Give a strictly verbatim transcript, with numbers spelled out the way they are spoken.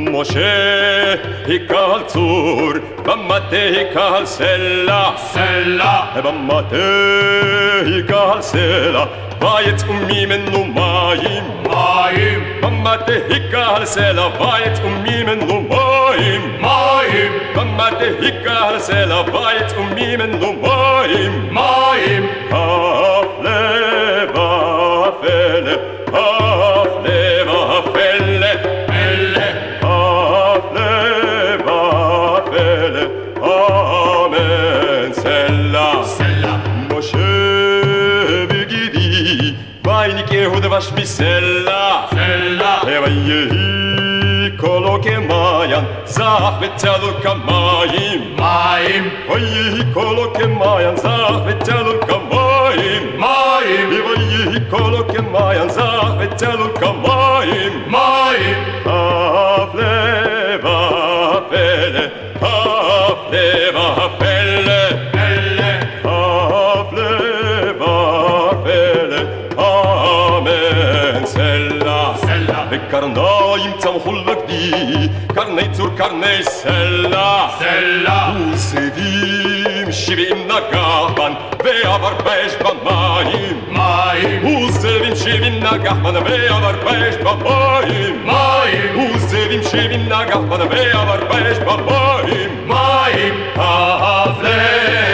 משה היכה על צור, במטה היכה על סלע, סלע, במטה היכה על סלע, ויצאו ממנו מים, מים, במטה היכה על סלע, ויצאו ממנו מים, מים, במטה היכה על סלע, ויצאו ממנו מים, מים, הפלא ופלא, הפלא ופלא, פלא, הפלא ופלא, אמן סלע. סלע, משה וגידי, ויניקהו דבש בסלע, סלע, ויהי קולו כמעיין, זך וצלול כמים, מים, ויהי קולו כמעיין, זך וצלול כמים, מים, ויהי קולו כמעיין, זך וצלול כמים, מים, הפלא ופלא, הפלא ופלא, פלא, הפלא ופלא, אמן סלע. סלע, וקרניים צמחו לגדי, קרני צור קרני סלע, סלע, וזאבים שבעים נגח בן, ועבר באש במים, מים, וזאבים שבעים נגח בן, ועבר באש במים, מים, וזאבים שבעים נגח בן, ועבר באש במים, מים, הפלא